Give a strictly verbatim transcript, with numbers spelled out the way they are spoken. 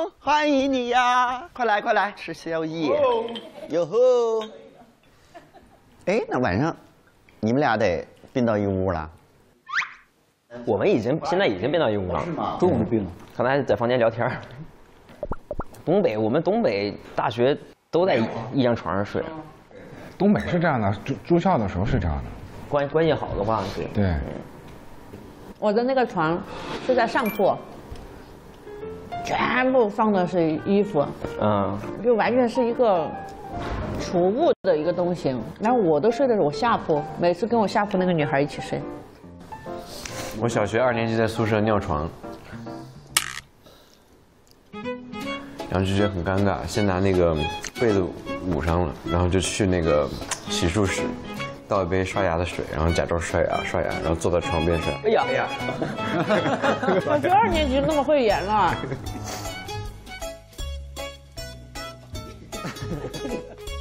欢迎你呀！快来快来吃宵夜。哟吼！哎，那晚上你们俩得并到一屋了。 我们已经现在已经并到一屋了。是吗？ 中午并了， 刚才在房间聊天。东北，我们东北大学都在一张床上睡。 东北是这样的，住住校的时候是这样的。 关关系好的话，对。 对。 我的那个床是在上铺，全部放的是衣服，嗯，就完全是一个储物的一个东西。然后我都睡的是我下铺，每次跟我下铺那个女孩一起睡。 我小学二年级在宿舍尿床，然后就觉得很尴尬，先拿那个被子捂上了，然后就去那个洗漱室，倒一杯刷牙的水，然后假装刷牙刷牙，然后坐在床边上。 哎呀哎呀！ 小学二年级那么会演了。